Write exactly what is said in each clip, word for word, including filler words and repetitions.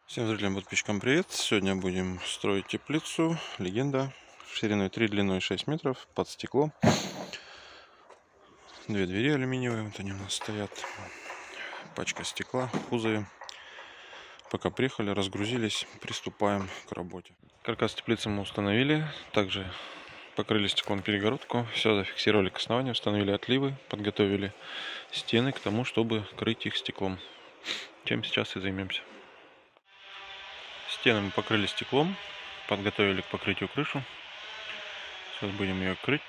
Всем зрителям, подписчикам привет! Сегодня будем строить теплицу Легенда шириной три, длиной шесть метров, под стекло. Две двери алюминиевые, вот они у нас стоят. Пачка стекла в кузове. Пока приехали, разгрузились, приступаем к работе. Каркас теплицы мы установили, также покрыли стеклом перегородку, все зафиксировали к основанию, установили отливы, подготовили стены к тому, чтобы крыть их стеклом. Чем сейчас и займемся. Стены мы покрыли стеклом, подготовили к покрытию крышу. Сейчас будем ее крыть.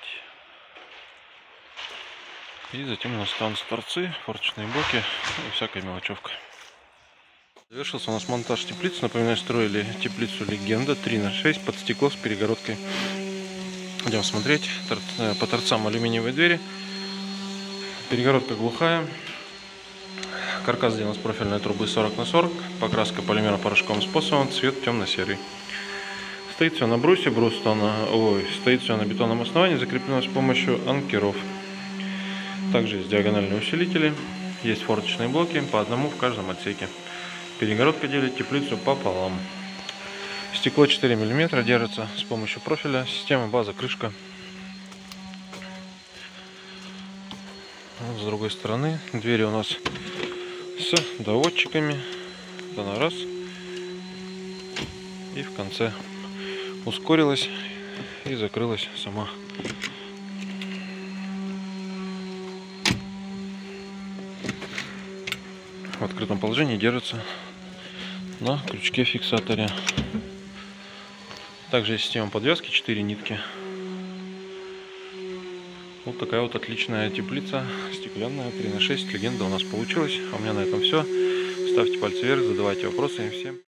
И затем у нас останутся торцы, форточные блоки и всякая мелочевка. Завершился у нас монтаж теплицы. Напоминаю, строили теплицу Легенда три на шесть под стекло с перегородкой. Идем смотреть. По торцам алюминиевые двери. Перегородка глухая. Каркас сделан с профильной трубы сорок на сорок. Покраска полимеро-порошковым способом. Цвет темно-серый. Стоит все на брусе. Брус на... Ой, стоит все на бетонном основании, закреплено с помощью анкеров. Также есть диагональные усилители. Есть форточные блоки, по одному в каждом отсеке. Перегородка делит теплицу пополам. Стекло четыре миллиметра держится с помощью профиля. Система база-крышка. Вот с другой стороны двери у нас с доводчиками. Она раз. И в конце ускорилась и закрылась сама. В открытом положении держится на крючке-фиксаторе. Также есть система подвязки, четыре нитки. Вот такая вот отличная теплица стеклянная три на шесть Легенда у нас получилась. А у меня на этом все. Ставьте пальцы вверх, задавайте вопросы. Всем